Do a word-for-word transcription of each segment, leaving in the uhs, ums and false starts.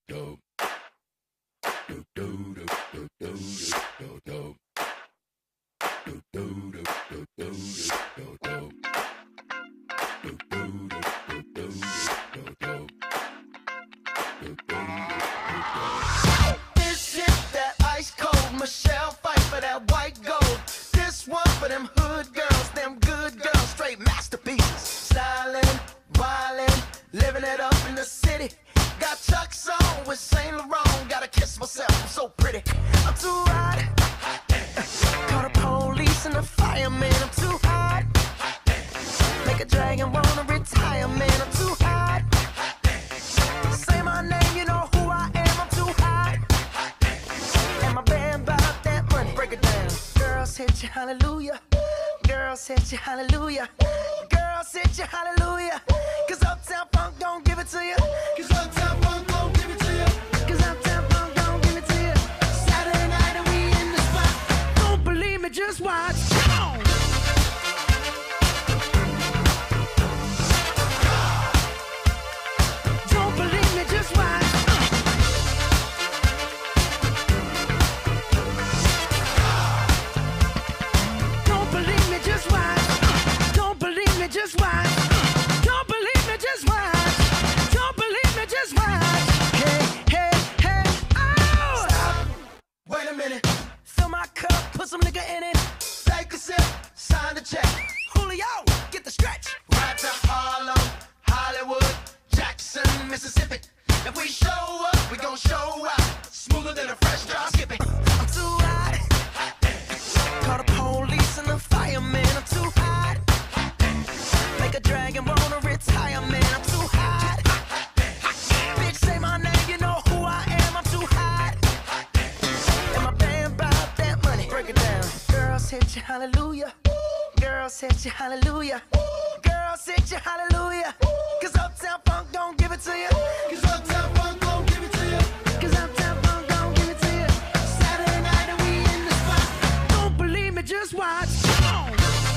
This shit that ice cold, Michelle fight for that white gold. This one for them hood girls, them good girls, straight masterpieces. Styling, wildin', living it up in the city. Got Chuck's on with Saint Laurent, gotta kiss myself, I'm so pretty. I'm too hot. Call the police and the fireman, I'm too hot. Make a dragon wanna retire, man, I'm too hot. Say my name, you know who I am, I'm too hot. And my band bought that money, break it down. Girls hit you, hallelujah. Girls hit you, hallelujah. Girls hit you, hallelujah. Cause Uptown Funk don't give it to you. Cause Uptown Funk don't give it to you. Cause Uptown Funk don't give it to you. Saturday night and we in the spot. Don't believe me, just watch. Come on. Don't believe me, just watch. Don't believe me, just watch. Don't believe me, just watch. Don't believe me, just watch. Don't believe me, just watch. Hey, hey, hey, oh! Stop. Wait a minute. Fill my cup, put some nigga in it. Take a sip, sign the check. Julio, get the stretch. Right to Harlem, Hollywood, Jackson, Mississippi. If we show up, we gon' show out. Smoother than a fresh drop skipping. I'm too hot. Call the police and the fireman. I'm too hot. Make a dragon wanna retire, man. I'm too hot. Bitch, say my name, you know who I am. I'm too hot. And my band bought that money. Break it down. Girls hit you, hallelujah. Girls hit you, hallelujah. Girls hit you, hallelujah. Cause Uptown Funk don't give it to you. Cause Uptown Funk don't give it to you. Cause Uptown Funk don't give it to you. Saturday night and we in the spot. Don't believe me, just watch. Come on.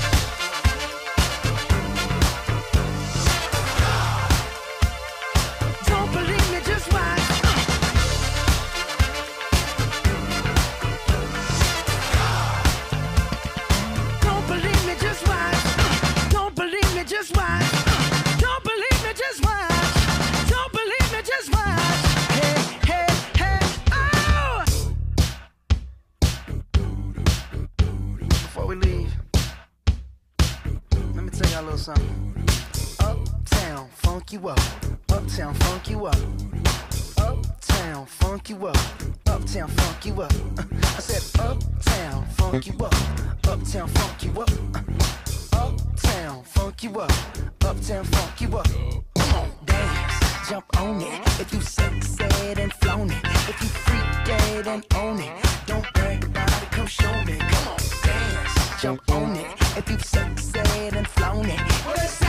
Don't believe me, just watch. Don't believe me, just watch. Don't believe me, just watch. Don't believe me, just watch. Don't believe me, just watch. Hey, hey, hey, oh! Before we leave, let me tell y'all a little something. Uptown, funk you up. Uptown, funk you up. Uptown, funk you up. Uptown, funk you up. Uh, I said uptown, funk you up. Uptown, funk you up. Uh, uptown, funk you up. Uptown, funk you up. Come on, dance, jump on it. If you sexed and flown it. If you freak dead and own it. Don't brag about it, come show me. Come on, dance, jump on it. If you sexed and flown it.